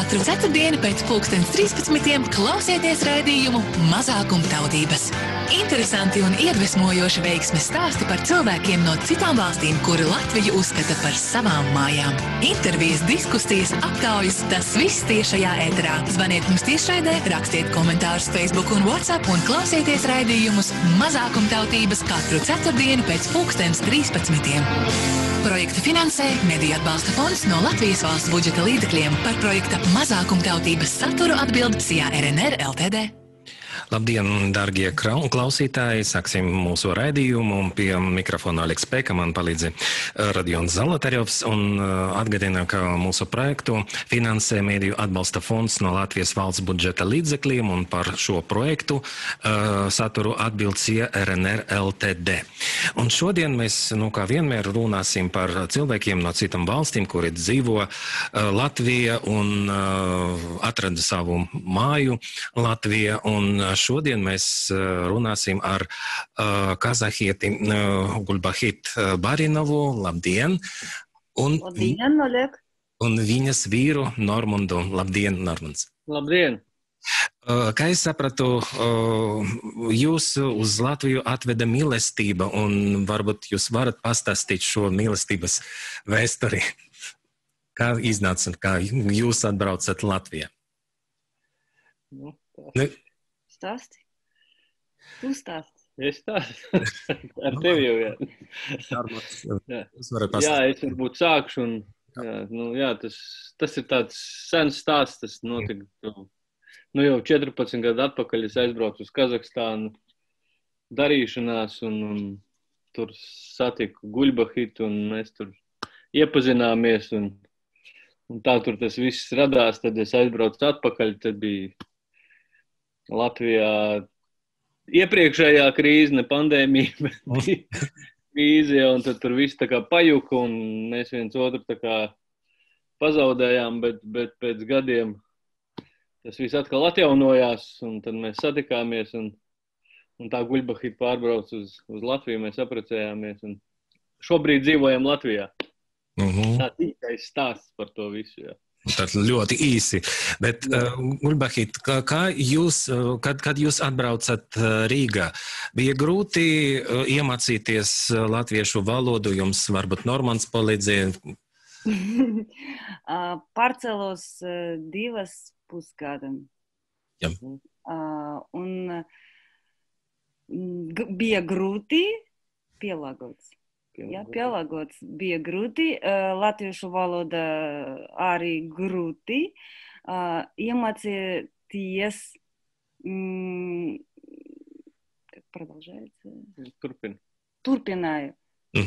Katru ceturtdienu pēc 13:00 klausieties raidījumu Mazākumtautības. Interesanti un iedvesmojoši veiksmes stāsti par cilvēkiem no citām valstīm, kuri Latviju uzskata par savām mājām. Intervijas, diskusijas, aptaujas, tas viss tiešajā ēterā. Zvaniet mums tiešraidē, rakstiet komentārus Facebook un WhatsApp un klausieties raidījumus Mazākumtautības katru ceturtdienu pēc 13:00. Projektu finansē Mediju atbalsta fonds no Latvijas valsts budžeta līdzekļiem. Par projekta Mazākumtautības saturu atbild SIA RNR Ltd. Labdien, dārgie klausītāji! Sāksim mūsu raidījumu. Pie mikrofona Aleks Pēka man palīdzi Radions Zalatarjovs un atgādina, ka mūsu projektu finansē Mediju atbalsta fonds no Latvijas valsts budžeta līdzekļiem un par šo projektu saturu atbild SIA RNR Ltd. Un šodien mēs, kā vienmēr, runāsim par cilvēkiem no citām valstīm, kuri dzīvo Latvijā un atrada savu māju Latvijā. Un šodien mēs runāsim ar kazahieti Gulbahit Barinovu. Labdien! Labdien, Oleg! Un viņas vīru Normundu. Labdien, Normunds! Labdien! Kā es sapratu, jūs uz Latviju atveda mīlestība, un varbūt jūs varat pastāstīt šo mīlestības vēsturi. Kā iznāca, kā jūs atbraucat Latvijā? Stāsti. Tu stāsti. Es stāstu. Ar tevi jau, jā. Jā, es varbūt sākšu. Tas ir tāds sens stāsts. Tas notika jau 14 gadu atpakaļ. Es aizbraucu uz Kazahstānu darīšanās un tur satiku Guļbahitu un mēs tur iepazināmies un tā tur tas viss radās. Tad es aizbraucu atpakaļ. Tad bija Latvijā iepriekšējā krīze, ne pandēmija, bet krīze, un tad tur viss tā kā pajuka, un mēs viens otru tā kā pazaudējām, bet pēc gadiem tas viss atkal atjaunojās, un tad mēs satikāmies, un tā Guļbahita pārbrauc uz Latviju, mēs apprecējāmies, un šobrīd dzīvojam Latvijā. Tā tīkais stāsts par to visu, jā. Tad ļoti īsi, bet Gulbahit, kā jūs, kad jūs atbraucat Rīgā, bija grūti iemācīties latviešu valodu, jums varbūt Normands palīdzēja? Pārcēlos 2,5 gadam. Jā. Un bija grūti pielāgots. Jā, pielāgots bija grūti, latviešu valoda arī grūti, iemācīties, turpināju.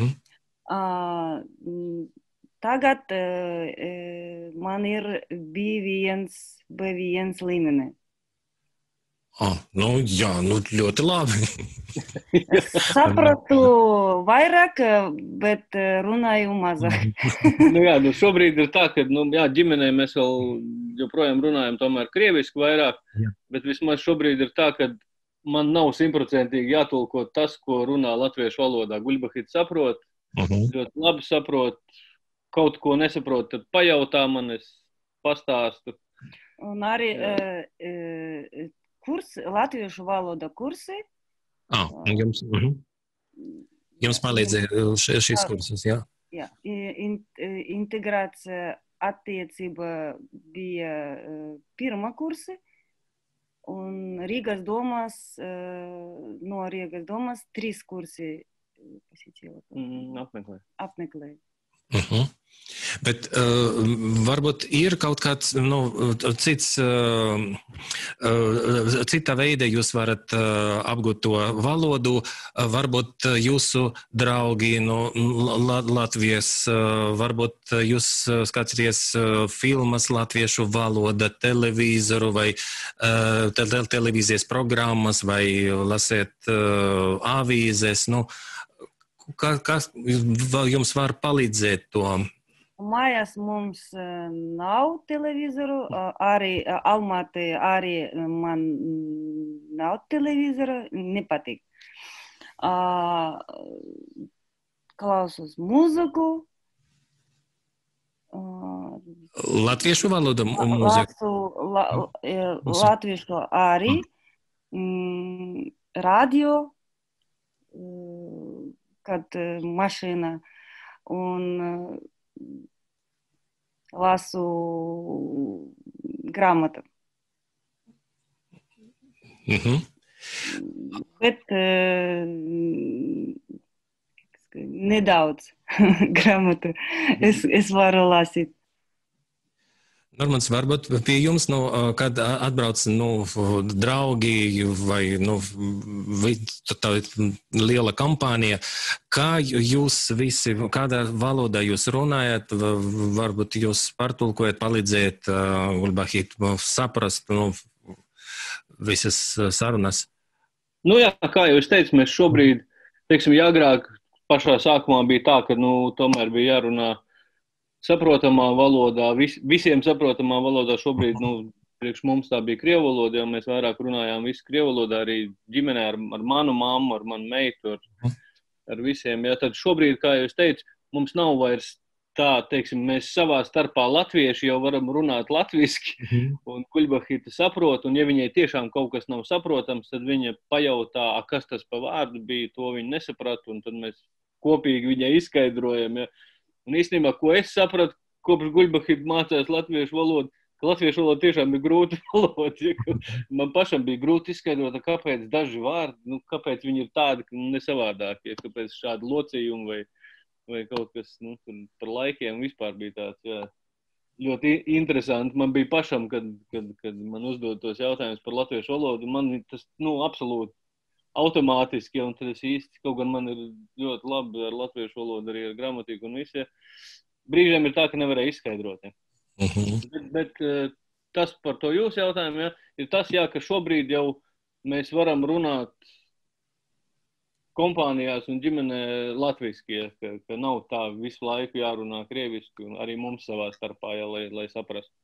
Tagad man ir B1 līmeni. Ļoti labi. Es sapratu vairāk, bet runāju mazāk. Šobrīd ir tā, ka ģimenē mēs vēl joprojām runājam tomēr krieviski vairāk, bet vismaz šobrīd ir tā, ka man nav 100% jātulko tas, ko runā latviešu valodā. Guļbahit saprot, ļoti labi saprot, kaut ko nesaprot, tad pajautā man, es pastāstu. Un arī latviešu valoda kursi. Jums palīdzēja šis kursus, jā? Jā, integrācija attiecība bija pirma kursi, un Rīgas domas, no Rīgas domas 3 kursi apmeklēja. Bet varbūt ir kaut kāds cita veida, jūs varat apgūt to valodu, varbūt jūsu draugi no Latvijas, varbūt jūs skatāties filmas latviešu valoda, televizoru vai televīzijas programmas vai lasiet avīzes, Kas jums var palīdzēt to? Mājās mums nav televizoru, arī Almatē arī man nav televizoru, nepatīk. Klausos mūziku, Latviešu valoda mūzika? Latviešu arī, radio, kad mašīna, un lasu grāmatu. Bet nedaudz grāmatu es varu lasīt. Normans, varbūt pie jums, kad atbrauc draugi vai tā liela kompānija, kā jūs visi, kādā valodā jūs runājat, varbūt jūs pārtulkojat, palīdzēt Gulbahīt saprast visas sarunas? Jā, kā jau es teicu, mēs šobrīd, teiksim, agrāk pašā sākumā bija tā, ka tomēr bija jārunā saprotamā valodā, visiem saprotamā valodā. Šobrīd, priekš mums tā bija krievu valoda, jo mēs vairāk runājām visu krievu valodā, arī ģimenē ar manu mammu, ar manu meitu, ar visiem. Ja, tad šobrīd, kā jau es teicu, mums nav vairs tā, teiksim, mēs savā starpā latvieši jau varam runāt latviski, un Guļbahīta saprot, un ja viņai tiešām kaut kas nav saprotams, tad viņa pajautā, kas tas pa vārdu bija, to viņa nesaprata, un tad mēs kopīgi viņai izskaidrojam. Ja. Un īstenībā, ko es sapratu, kopš Guļbahīta mācās latviešu valodu, ka latviešu valoda tiešām ir grūta valoda. Ja, man pašam bija grūti izskaidrot, kāpēc daži vārdi, kāpēc viņi ir tādi, nesavādākie, ja, kāpēc šādi locījumi vai kaut kas, par laikiem vispār bija tāds, jā, ļoti interesanti. Man bija pašam, kad man uzdod tos jautājumus par latviešu valodu, man tas, absolūti automātiski, un tad es īsti, kaut gan man ir ļoti labi ar latviešu valodu, arī ar gramatiku un visu, ja. Brīžiem ir tā, ka nevarēja izskaidrot, ja. Bet tas par to jūsu jautājumu, ja, ir tas, jā, ka šobrīd jau mēs varam runāt kompānijās un ģimenē latviski, ja, ka nav tā visu laiku jārunā krieviski, un arī mums savā starpā, ja, lai saprastu.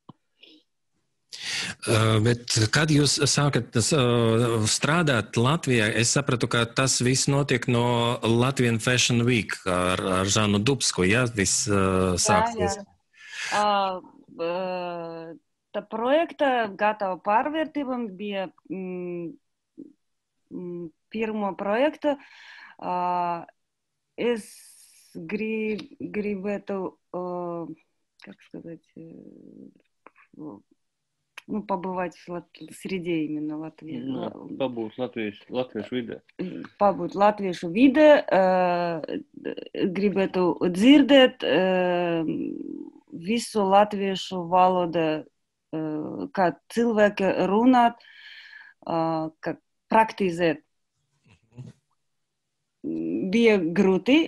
Bet kad jūs sākat strādāt Latvijā, es sapratu, ka tas viss notiek no Latvian Fashion Week ar Žanu Dubsku, ja, viss sāksies. Tā projekta gatava pārvērtībām bija pirmo projektu. Es gribētu, как сказать, побывать в среде именно Латвии. Побыть латвiešu vidē. Побыть латвiešu vidē, gribētu dzirdēt visu latviešu valodu, kā cilvēki runāt, kā praktizēt. Bija grūti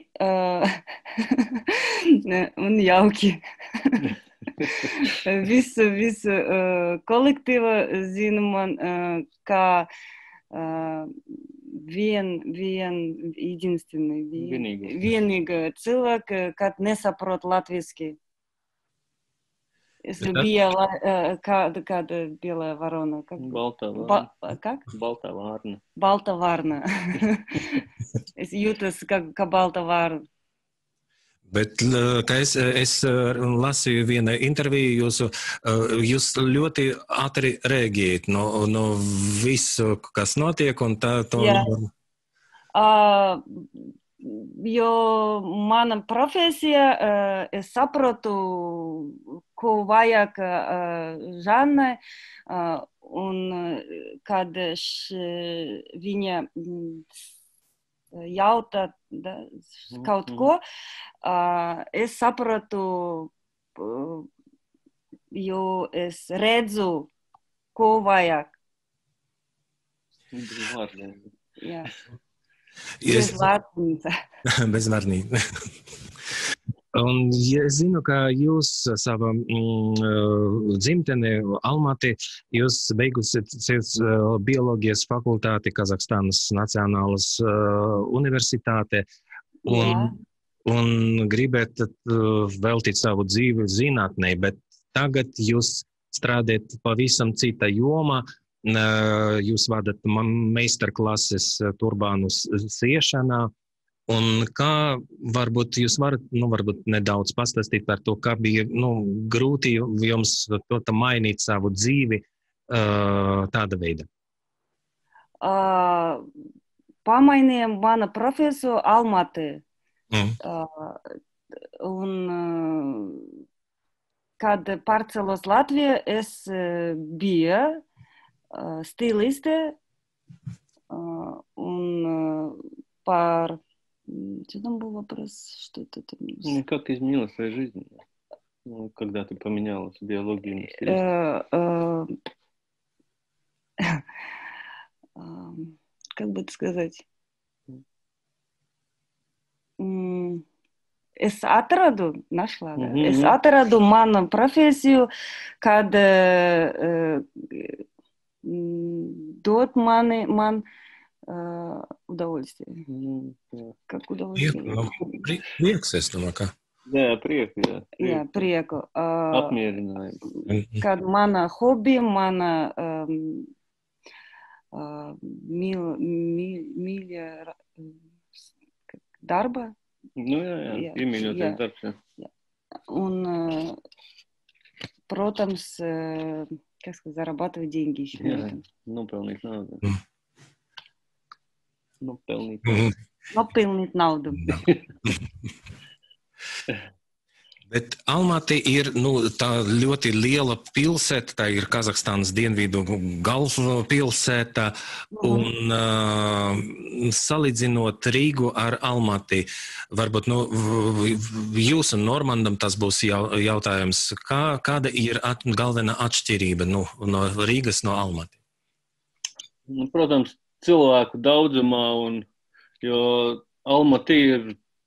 un jauki. Visu kolektīvu zinu man, kā vienīga cilvēka, kad nesaprot latviski. Es bija kāda bielā varona. Balta varna. Es jūtos kā balta varna. Bet, kā es lasīju vienu interviju jūsu, jūs ļoti ātri reaģējat no visu, kas notiek, un tā to... Jo mana profesija, es saprotu, ko vajag Žanai, un kad viņa jautā kaut ko, es sapratu, jo es redzu, ko vajag. Jā. Bez vārnīca. Bez vārnīca. Un es zinu, ka jūs savā dzimtenē, Almatī, jūs beigusiet bioloģijas fakultāti Kazahstānas Nacionālas universitāte un gribēt veltīt savu dzīvi zinātnē, bet tagad jūs strādājat pavisam cita jomā. Jūs vadat meistarklases turbānu siešanā, Un kā varbūt jūs varat, varbūt nedaudz pastāstīt par to, kā bija, grūti jums to mainīt savu dzīvi tāda veida? Pamainījām mana profesiju Almatī. Un kad pārcelos Latvijā, es biju stiliste un par... Что там был вопрос? Что это там? Как изменилась твоя жизнь, когда ты поменялась биологию? Как бы это сказать? Es atradu, našla, es atradu manu profesiju, kad dot man удовольствие. Как удовольствие? Prieks, es domāju, ka. Jā, prieku, jā. Jā, prieku. Apmierinājumu. Kad mana hobija, mana mīļa darba. Jā, iemīļoties darbs, jā. Un, protams, как сказать, зарабатывать деньги еще. Jā, nopelnīt naudu. Nopelnīt naudu. Bet Almatī ir tā ļoti liela pilsēta, tā ir Kazahstānas dienvidu galvaspilsēta, un salīdzinot Rīgu ar Almatī, varbūt jūs un Normandam tas būs jautājums, kāda ir galvenā atšķirība no Rīgas, no Almatī? Protams, cilvēku daudzumā, jo Almatī ir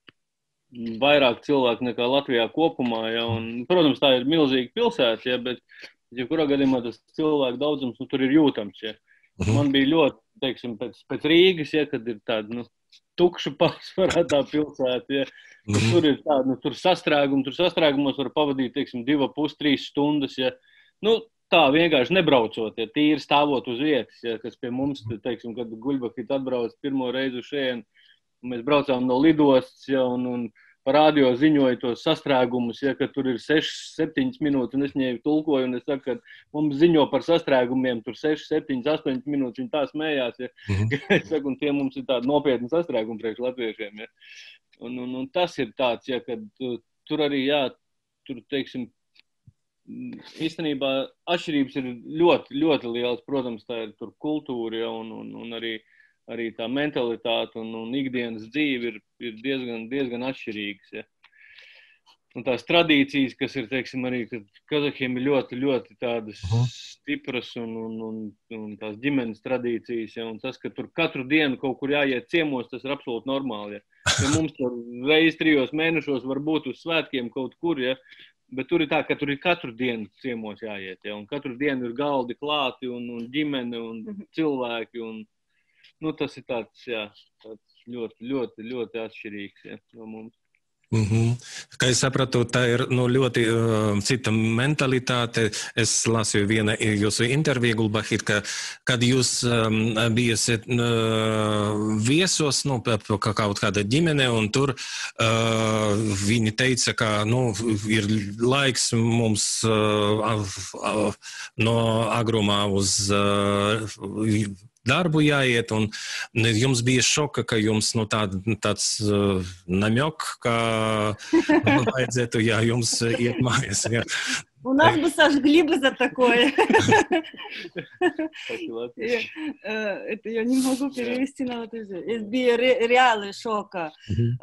vairāk cilvēku nekā Latvijā kopumā, ja, un, protams, tā ir milzīga pilsēta, ja, bet, ja kurā gadījumā tas cilvēku daudzums, tur ir jūtams, ja. Man bija ļoti, teiksim, pēc Rīgas, ja, kad ir tāda, tukša pārsvarā tā pilsēta, ja, tur ir tāda, tur sastrēgumos var pavadīt, teiksim, 2,5–3 stundas, ja, tā vienkārši nebraucot, ja tīri stāvot uz vietas, ja, kas pie mums, teiksim, kad Guļbakīt atbrauc pirmo reizi uz šeit, mēs braucām no lidostas, ja, un par radio ziņoja tos sastrēgumus, ja, ka tur ir 6–7 minūtes, un es viņai tulkoju, un es saku, ka mums ziņo par sastrēgumiem, tur 6–7–8 minūtes, viņi tā smējās, ja, es saku, un tie mums ir tādi nopietni sastrēgumi priekš latviešiem, ja, un tas ir tāds, ja, kad tur arī, jā, tur, teiksim, īstenībā atšķirības ir ļoti, ļoti lielas. Protams, tā ir tur kultūra, ja, un arī tā mentalitāte un ikdienas dzīve ir diezgan atšķirīgas. Ja. Un tās tradīcijas, kas ir, teiksim, arī, kad kazahiem ir ļoti, ļoti tādas stipras un tās ģimenes tradīcijas, ja, un tas, ka tur katru dienu kaut kur jāiet ciemos, tas ir absolūti normāli. Ja. Ja mums tur reiz 3 mēnešos var būt uz svētkiem kaut kur, ja, bet tur ir tā, ka tur ir katru dienu ciemos jāiet, ja, un katru dienu ir galdi klāti un ģimene un cilvēki, un, tas ir tāds, jā, tāds ļoti, ļoti, ļoti atšķirīgs, ja, no mums. Kā es sapratu, tā ir ļoti cita mentalitāte. Es lasīju vienu jūsu interviju, Gulbakīt, ka kad jūs bijat viesos, kaut kāda ģimene, un tur viņi teica, ka ir laiks mums no agrumā uz darbu jāiet, un jums bija šoka, ka jums tāds намек, ka vajadzētu, ja jums iet mājas. Ja. У нас бы сожгли бы за такое. Это я не могу перевести на латышский. Это bija реальный šoka.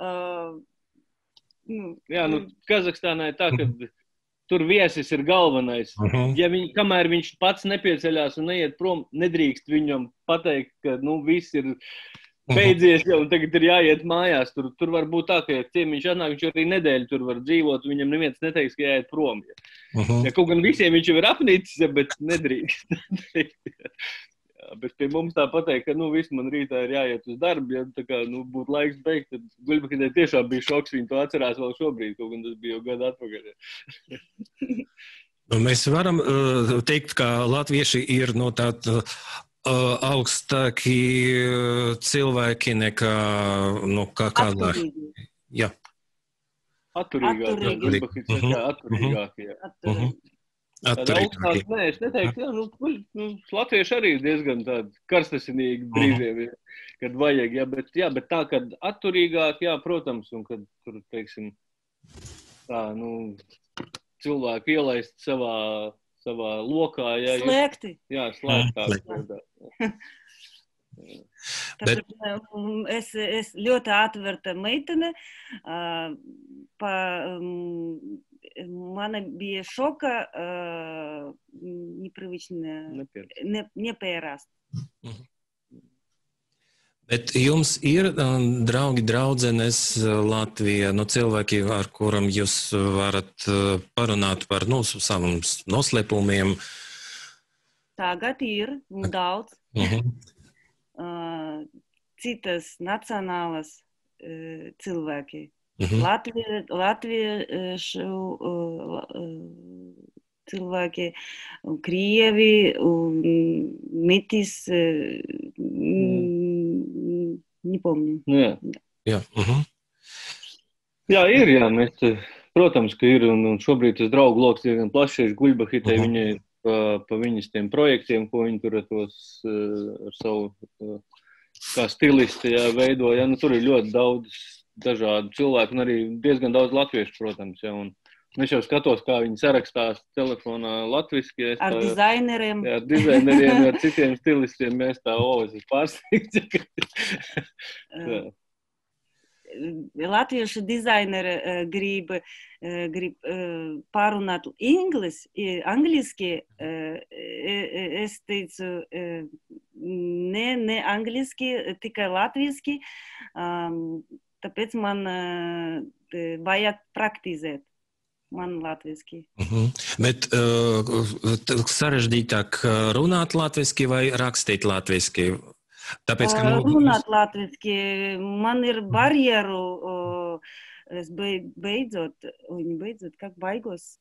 Jā, Kazahstānā ir tā, ka tur viesis ir galvenais. Ja kamēr viņš pats nepieceļās un neiet prom, nedrīkst viņam pateikt, ka viss ir beidzies jau un tagad ir jāiet mājās. Tur var būt tā, ka ja ciemiņš atnāk, viņš arī nedēļu tur var dzīvot, viņam neviens neteiks, ka jāiet prom. Ja kaut gan visiem viņš jau ir apnicis, bet nedrīkst. Bet pie mums tā pateikt, ka viss man rītā ir jāiet uz darbu, ja tā kā būtu laiks beigt, tad Guļbakītē tiešām bija šoks, viņi to atcerās vēl šobrīd, kaut gan tas bija jau gadu atpakaļ. Mēs varam teikt, ka latvieši ir tāda augstāki cilvēki nekā, nu, kādā. Jā. Atturīgākie. Atturīgākie. Tāda augstāka, nē, es neteiktu, jā, latvieši arī diezgan tādi karstasinīgi brīžiem, kad vajag, bet tā, kad atturīgāk, jā, protams, un kad tur, teiksim, tā, cilvēku ielaist savā lokā, jā. Slēgti. Jā, slēgtāk. Es ļoti atverta meitene, man bija šoka, nepierast. Bet jums ir draugi, draudzenes Latvijā, cilvēki, ar kuram jūs varat parunāt par saviem noslēpumiem? Tagad ir daudz. Citas nacionālas cilvēki. Latviešu cilvēki, krievi, metis, nepomņu. Jā, ir, jā, mēs, protams, ka ir, un šobrīd tas draugu loks diezgan plašs, Guļbahitei viņai pa viņas tiem projektiem, ko viņi tur ar savu, kā stilisti, jā, veido, jā, tur ir ļoti daudz dažādu cilvēku, un arī diezgan daudz latviešu, protams, jā, un es jau skatos, kā viņi sarakstās telefonā latviski. Ar dizaineriem. Jā, dizaineriem, ar citiem stilistiem, mēs tā, es esmu pārsteigts. Latviešu dizaineri grib pārunāt angliski. Es teicu, ne angliski, tikai latviski, tāpēc man vajag praktizēt. Man latviski. Bet sarežģītāk runāt latviski vai rakstīt latviski? Tāpēc, ka runāt latviski, man ir barjeru, es beidzot, kā baigos?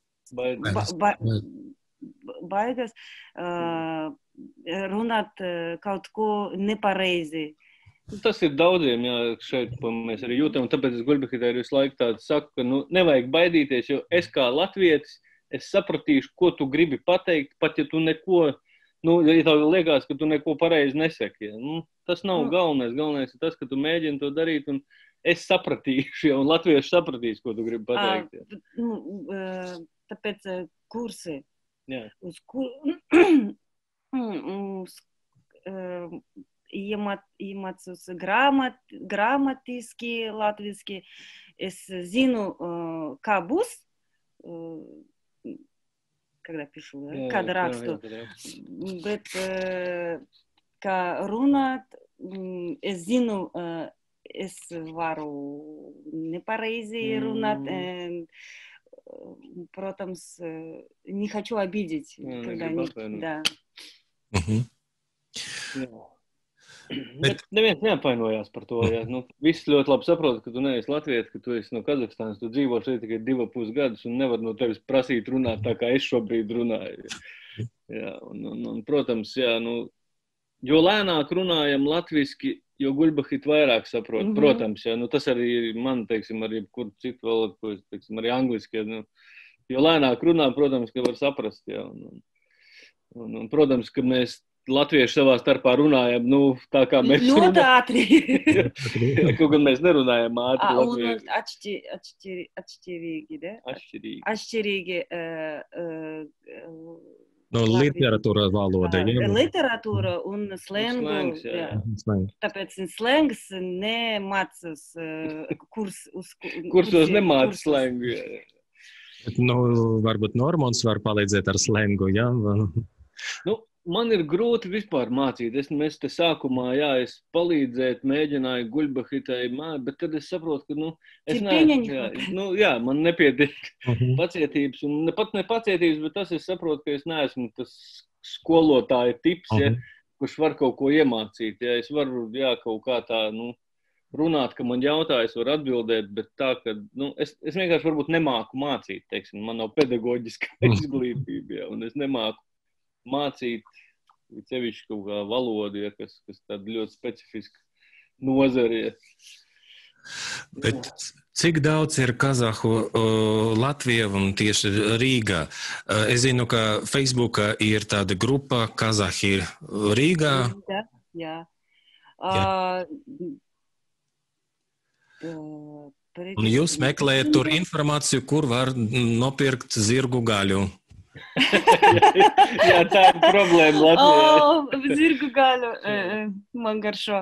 Baigas runāt kaut ko nepareizi. Tas ir daudziem, jā, šeit mēs arī jūtam, un tāpēc es Guļbahitei visu laiku tādu saku, ka nevajag baidīties, jo es kā latvietis, es sapratīšu, ko tu gribi pateikt, pat ja tu neko, ja tev liekas, ka tu neko pareizi nesaki. Ja. Tas nav galvenais. Galvenais ir tas, ka tu mēģini to darīt, un es sapratīšu, ja, un latvieši sapratīs, ko tu gribi pateikt. Ja. Tāpēc kursi. Jā. Iemācos gramatiski, latviski. Es zinu, kā būs, когда пишу, kad rakstu. Bet, kā runāt, es zinu, es varu nepareizi runāt. Protams, не хочу обидеть. Да. Bet neviens neapvainojās par to. Ja. Viss ļoti labi saprot, ka tu neesi latvietis, ka tu esi no Kazahstānas, tu dzīvo šeit tikai 2,5 gadus un nevar no tevis prasīt runāt tā, kā es šobrīd runāju. Ja. Un, protams, jā, jo lēnāk runājam latviski, jo Guļbahit vairāk saprot. Protams, jā, tas arī man, teiksim, arī kur citu valodu, ko es, teiksim, arī angliski. Ja, jo lēnāk runā, protams, ka var saprast. Jā. Un, protams, ka mēs latvieši savā starpā runājam, tā kā mēs runājam. Ļoti ātri. Kaut gan mēs nerunājam ātri. Un atšķirīgi, da? Atšķirīgi. Literatūra valoda. Literatūra un slengs. Tāpēc slengs nemācas kursos nemāca slengu. Varbūt Normons var palīdzēt ar slengu, jā? Man ir grūti vispār mācīt. Mēs te sākumā, es palīdzēt, mēģināju Guļbahitei, bet tad es saprotu, ka, es neesmu, man nepietiek pacietības, un pat ne pacietības, bet tas es saprotu, ka es neesmu tas skolotāja tips, kurš var kaut ko iemācīt. Ja. Es varu, kaut kā tā, runāt, ka man jautā, es varu atbildēt, bet tā, ka, es vienkārši varbūt nemāku mācīt, teiksim, man nav pedagoģiskā izglītība, un es nemāku mācīt sevišķi kaut kā valoda, ja, kas tāda ļoti specifiska nozare. Ja. Bet cik daudz ir kazahu Latvijā un tieši Rīgā? Es zinu, ka Facebookā ir tāda grupa Kazahi Rīgā. Jā. Un jūs meklējat tur informāciju, kur var nopirkt zirgu gaļu. Jā, tā ir problēma Latvijā. Zirgu gaļu man garšo.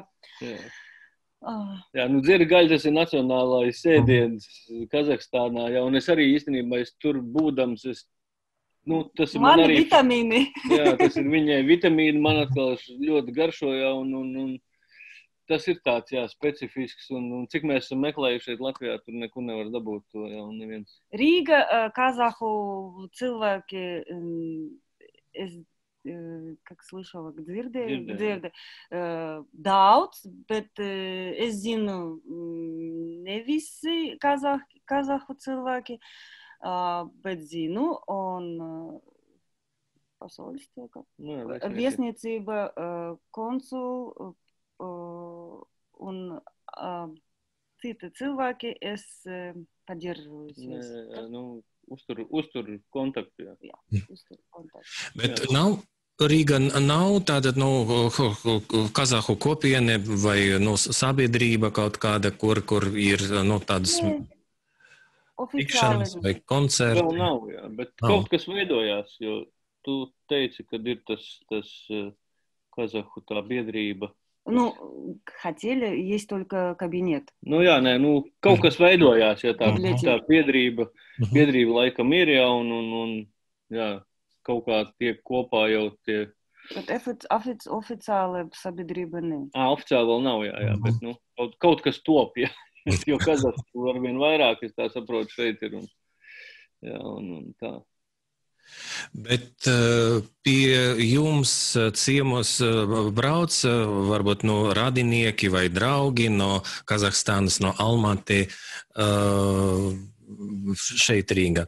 Jā, zirga gaļa tas ir nacionālais ēdiens Kazahstānā, jā, un es arī īstenībā tur būdams, tas ir man arī vitamīni. Jā, tas ir viņai vitamīni, man atkal ļoti garšo, jā, un tas ir tāds, jā, specifisks, un cik mēs esam meklējuši šeit Latvijā, tur neko nevar dabūt to, jā, un neviens. Rīga, kazahu cilvēki, es, как слышала, dzirdi, daudz, bet es zinu, ne visi kazahu cilvēki, bet zinu, un посольство, viesniecība, konsul, un citi cilvēki es поддерживаюсь. Uztur kontaktu, jā. Jā, uztur kontaktu. Bet Rīga nav tāda, kazahu kopiene vai, sabiedrība kaut kāda, kur ir, tādas tikšanas vai koncerti? Vēl nav, jā, bet kaut kas veidojās, jo tu teici, kad ir tas kazahu tā biedrība. Хотели, есть только кабинет. Jā, kaut kas veidojās, ja tā biedrība laikam ir, jā, un jā, kaut kā tiek kopā jau tie. Bet oficiāli sabiedrība ne. Oficiāli vēl nav, jā, bet kaut kas top, jā, jo Kazahstāna arvien vairāk, es tā saprotu, šeit ir, un tā. Bet pie jums ciemos brauc varbūt radinieki vai draugi no Kazahstānas, no Almaty, šeit Rīgā?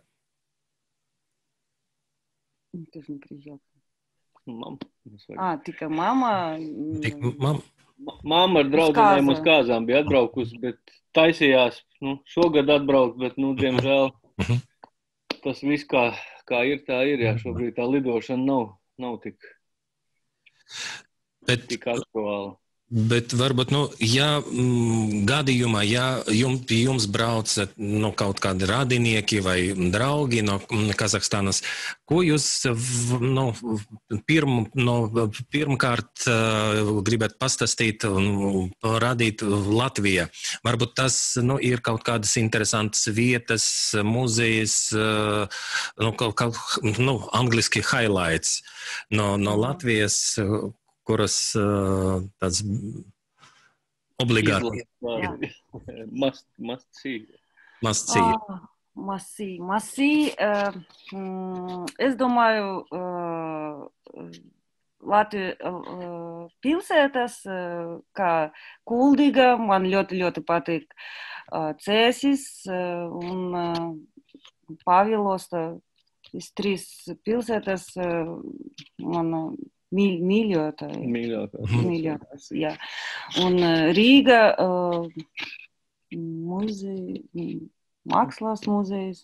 Ты же не приезжал. Mama. Tikai mama. Mamma ar draudzenēm uz kāzām bija atbraukusi, bet taisījās, šogad atbraukt, bet, diemžēl, tas viss kā ir, tā ir, jā, šobrīd tā lidošana nav tik aktuāla. Bet varbūt, gadījumā, ja jums brauc kaut kādi radinieki vai draugi no Kazahstānas, ko jūs pirmkārt gribat pastāstīt un radīt Latvijā? Varbūt tas ir kaut kādas interesantas vietas, muzejas, angliski highlights no Latvijas, kuras tāds obligāti. Must see. Must see. Es domāju, Latvijas pilsētas, kā Kuldīga, man ļoti patīk Cēsis un Pavilosta. Šīs 3 pilsētas man mīļotās, jā. Un Rīga, mākslas muzejs.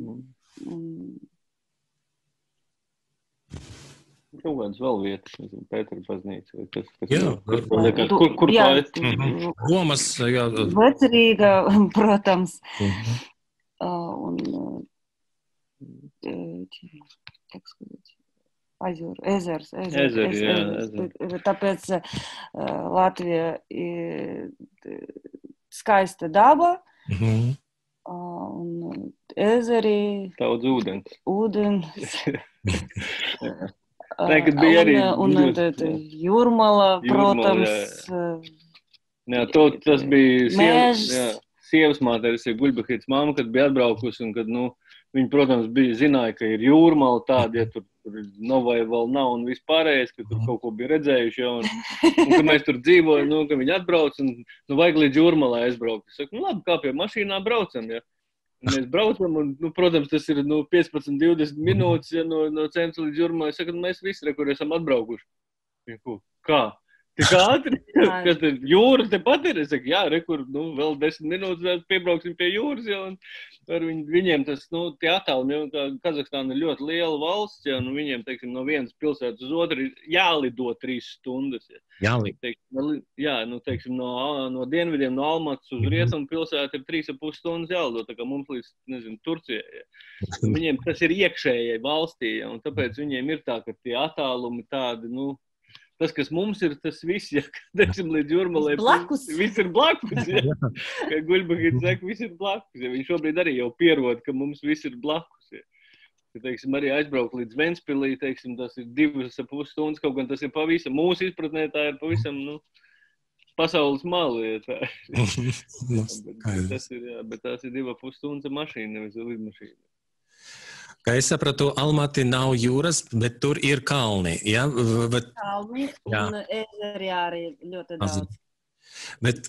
Kaut kādas vēl vietas, Pētera baznīca. Kur klājas? Gomas, jā. Vecrīga, protams. Un, как сказать, ezers. Tāpēc Latvija ir skaista daba, un ezeri, daudz ūdens. Nekad bija arī Jūrmala, protams. Jā, tas bija sievas māteris, Guļbahītas mamma, kad bija atbraukusi, un kad, viņi, protams, zināja, ka ir Jūrmala tāda, ja tur nav vai vēl nav un vispārējais, ka tur kaut ko bija redzējuši, un ka mēs tur dzīvojam, ka viņi atbrauc, un vajag līdz Jūrmalai aizbraukt. Es saku, labi, kā pie mašīnā braucam, ja. Un mēs braucam, un, protams, tas ir 15-20 minūtes, ja, no centra līdz Jūrmalai. Es saku, mēs visi, kur esam atbraukuši. Kā? Tik ātri? Kas te jūra tepat ir? Es saku, jā, rekur, vēl 10 minūtes piebrauksim pie jūras, ja, un viņiem tas, tie attālumi, jo Kazahstāna ir ļoti liela valsts, ja, viņiem, teiksim, no vienas pilsētas uz otru ir jālido 3 stundas. Ja. Teiksim, no dienvidiem, no Almatas uz rietumu pilsētu ir 3,5 stundas jālido, tā kā mums līdz, nezinu, Turcijai. Ja. Viņiem tas ir iekšējai valstī, ja, un tāpēc viņiem ir tā, ka tie attālumi tādi, tas, kas mums ir, tas viss, ja, teiksim, līdz Jūrmalai, viss ir blakus, ja. Kā Guļbahīts saka, viss ir blakus, ja. Viņš šobrīd arī jau pierod, ka mums viss ir blakus, ja. Teiksim, arī aizbraukt līdz Ventspilī, teiksim, tas ir 2,5 stundas, kaut gan tas ir pavisam, mūsu izpratnē tā ir pavisam, pasaules mali, ja tā. bet tās ir 2,5 stundas mašīna, nevis lidmašīna. Kā es sapratu, Almati nav jūras, bet tur ir kalni, ja? Kalni un ezeri arī ļoti daudz. Bet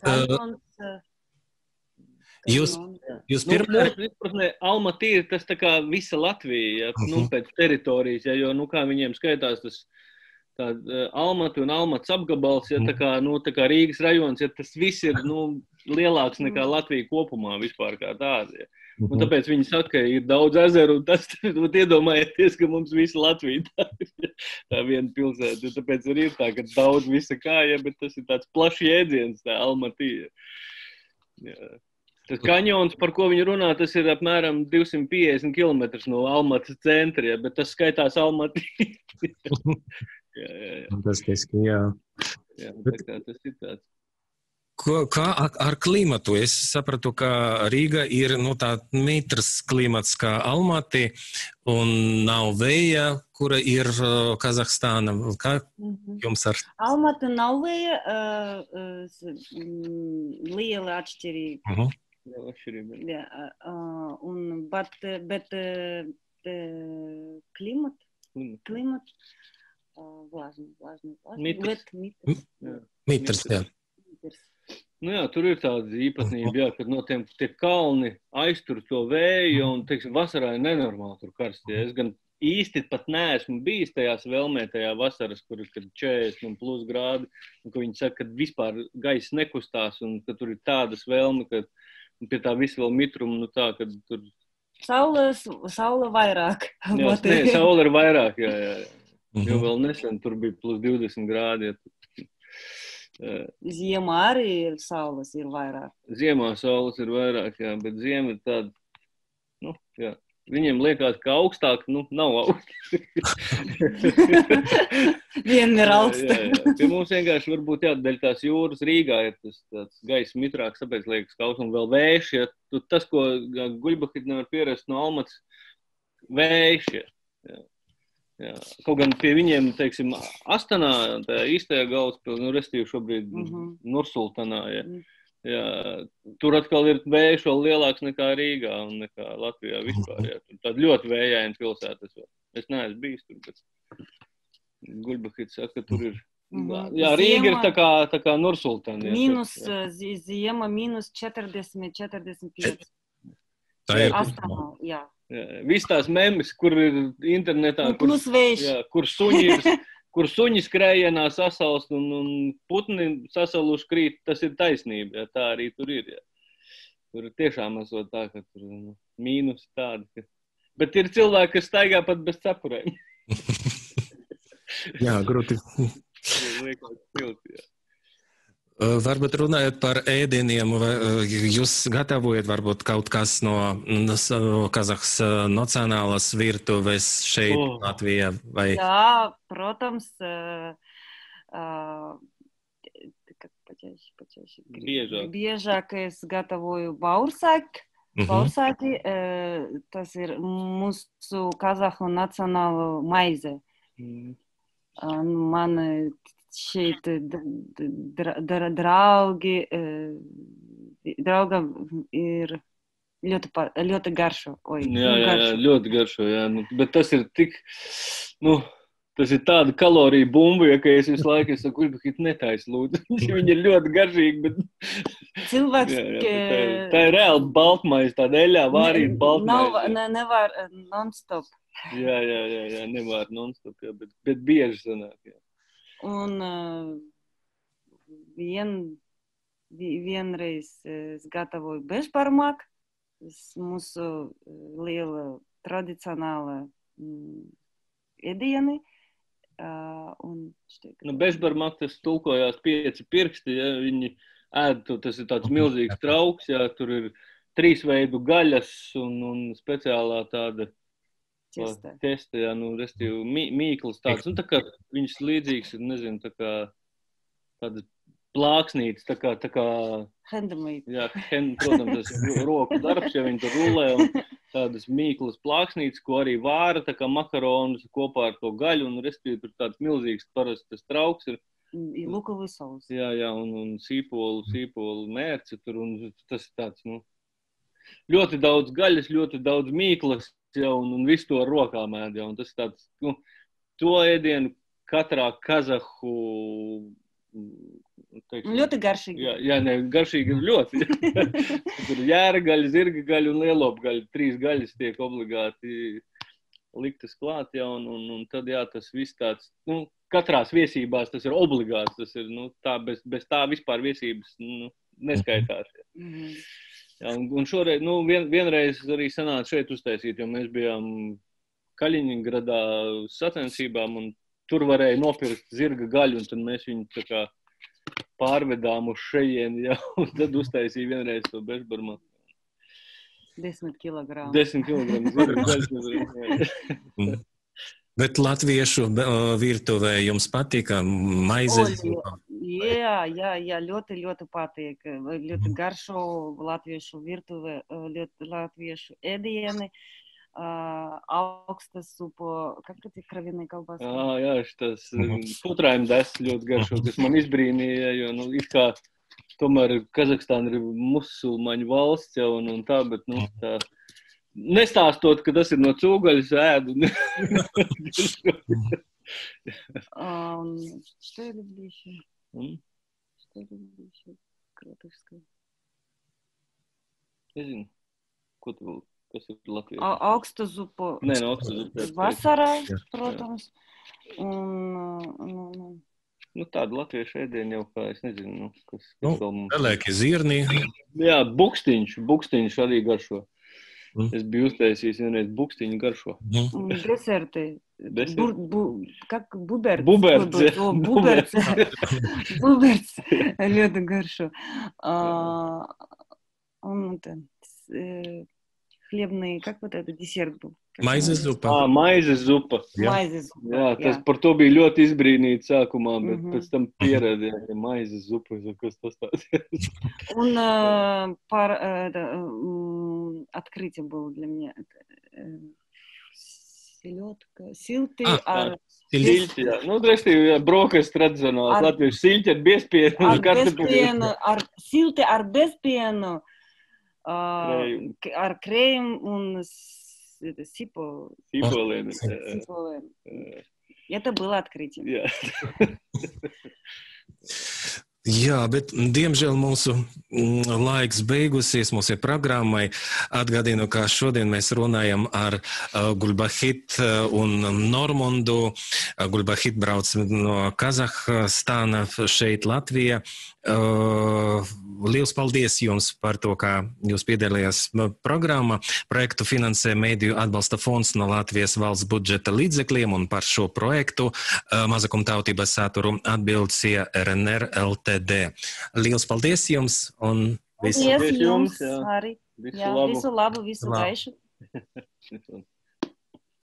jūs pirmā... Almati ir tas tā kā visa Latvija, ja, pēc teritorijas, ja, jo, kā viņiem skaitās tas Almati un Almatas apgabals, ja, tā kā Rīgas rajons, ja tas viss ir, lielāks nekā Latvija kopumā vispār kā tāda, ja. Un tāpēc viņi saka, ka ir daudz ezeru, un tas, iedomājieties, ka mums visa Latvija tā viena pilsēta. Tāpēc arī ir tā, ka daudz visa kāja, bet tas ir tāds plašs jēdziens, tā Almatija. Tas kaņons, par ko viņi runā, tas ir apmēram 250 km no Almatas centra, ja, bet tas skaitās Almatija. Fantastiski, jā. Jā, tā kā tas ir tāds. Kā ar klimatu? Es sapratu, ka Rīga ir tā mitrs klimats kā Almati un nav vēja, kura ir Kazahstāna. Kā jums ar? Almati nav vēja, liela atšķirība. Jā, bet klimat влажный. Mitrs, jā. Jā, tur ir tāda īpatnība, jā, kad no tie kalni aiztur to vēju, un, teiksim, vasarā ir nenormāli tur karsti. Es gan īsti pat neesmu bijis tajās vēlmētajā vasaras, kur ir 40 un plus grādi, un ka viņi saka, ka vispār gaiss nekustās, un ka tur ir tādas vēlme, ka pie tā visu vēl mitrumu, tā, ka tur... Saula vairāk. Jā, saula ir vairāk, jā. Jo vēl nesen tur bija plus 20 grādi, ja. Ziemā arī saules ir vairāk. Ziemā saules ir vairāk, jā, bet ziema ir tāda, jā, viņiem liekas, ka augstāk, nav augstāk. Vienmēr augstāk. Jā. Pie mums vienkārši varbūt jādēļ tās jūras Rīgā ir tas gaiss mitrāks, tāpēc liekas, ka augsts un vēl vējš, ja. Tas, ko Guļbahīt nevar pierast no Almatas, vējš, ja. Jā. Kaut gan pie viņiem, teiksim, Astanā, tā īstajā galvaspilsētā, restīvi šobrīd Nursultanā, ja. Jā, tur atkal ir vējš vēl lielāks nekā Rīgā un nekā Latvijā vispār, jā. Tur tāda ļoti vējaina pilsēta. Es neesmu bijis tur, bet Guļbahīt saka, ka tur ir... Jā, Rīga ir tā kā Nursultana. Ziema minus 40-45. Tā ir. Astanā, jā. Viss tās memes, kur ir internetā, kur suņi skrējienā sasalst un putni sasaluši krīt, tas ir taisnība, jā, tā arī tur ir, jā. Tur tiešām esot tā, ka tur mīnus tādi, bet ir cilvēki, kas staigā pat bez cepurēm. Jā, grūti. Liekas pilti, jā. Varbūt runājot par ēdieniem, jūs gatavojat varbūt kaut kas no Kazahas nacionālās virtuves šeit Latvijā? Vai? Jā, protams, biežāk es gatavoju baursaki. Baursaki, tas ir mūsu Kazahu nacionāla maize. Man šeit draugam ir ļoti garšo. Jā, ļoti garšo, jā. Bet tas ir tik, tas ir tāda kalorija bumba, ja, ka es visu laiku saku, Guļbahīt netais lūdzu. Viņi ir ļoti garšīgi, bet... Cilvēks, tā ir reāli baltmaize, tāda eļā vārīta baltmaize. Nevar non-stop. Jā, nevar non-stop, jā, bet bieži sanāk, jā. Un vienreiz es gatavoju bežbarmak, mūsu liela tradicionāla ēdieni. Bežbarmak tas tulkojās 5 pirksti, ja viņi ēd, tas ir tāds milzīgs trauks, ja tur ir 3 veidu gaļas un speciālā tāda testa, ja, restīvi mīkls tāds, tā kā viņš līdzīgs ir, nezinu, tā kā tādas plāksnītes, tā kā handmade. Jā, protams, tas roku darbs, ja viņi tur rulē, un tādas mīklas plāksnītes, ko arī vāra, tā kā makaronus kopā ar to gaļu, un restīvi tur tāds milzīgs parasti tas trauks ir. Lukovый saus. Jā, un sīpolu mērci tur, un tas ir tāds, ļoti daudz gaļas, ļoti daudz mīklas, ja, un visu to ar rokām ēd, ja, un tas ir tāds, to ēdienu katrā kazahu, teiksim, ļoti garšīgi. Jā, garšīgi ir ļoti. Tur ir jēra gaļa, zirga gaļa un lielopu gaļa. 3 gaļas tiek obligāti liktas klāt, ja, un tad, jā, tas viss tāds, katrās viesībās tas ir obligāts, tas ir, tā, bez tā vispār viesības, neskaitās. Ja. Jā, un šoreiz, vienreiz arī sanāca šeit uztaisīt, jo mēs bijām Kaļiņgradā sacensībām, un tur varēja nopirkt zirga gaļu, un tad mēs viņu tā kā pārvedām uz šejieni, ja, un tad uztaisīja vienreiz to bežbarmaku. 10 kilogramu. 10 kilogramu zirga gaļu. Bet latviešu virtuvē jums patika maizes? Jā, ļoti patīk. Ļoti garšo latviešu virtuvē, latviešu ēdieni. Augsta supa, как эти кровяные колбаски? Jā, tas putrājuma des ļoti garšo, kas man izbrīnīja, jo, it kā tomēr Kazahstāna ir musulmaņu valsts jau un tā, bet, tā nestāstot, ka tas ir no cūgaļas ēdu. Что я люблю еще? Что я люблю еще? Кротовское. Nezinu, ko tu vēl? Kas ir latviešu? Augsta zupa. Nē, augsta zupa. Vasarā, protams. Un tāda latviešu ēdiena jau kā, es nezinu, kas vēl mums. Pelēki zirni. Jā, bukstiņš arī garšo. Es biju uztaisījis vienreiz bukstiņu garšo. Deserti. Как буберц. Буберц. Буберц. Ļoti garšo. Un хлебный, как вот это десерт был? Maizes zupa. Maizes zupa. Jā, tas par to bija ļoti izbrīnīts sākumā, bet pēc tam pierādīja, maizes zupa, kas tas tāds ir. Un открытие было для меня. Селедка, silti ar... Silti, jā. Restīvi, brokas tradicionāls latviešu silti ar bezpienu. Silti ar bezpienu. Ar krējumu un сиполен. Это было открытие. Jā, bet diemžēl mūsu laiks beigusies, mūsu programmai. Atgādinu, ka šodien mēs runājam ar Gulbahit un Normundu. Gulbahit brauc no Kazahstāna šeit Latvijā. Liels paldies jums par to, kā jūs piedalījās programmā. Projektu finansē Mēdīju atbalsta fonds no Latvijas valsts budžeta līdzekļiem, un par šo projektu mazākumtautības saturu atbildsīja RNR LTD. Liels paldies jums un visu jums arī. Visu labu, visu gaišu.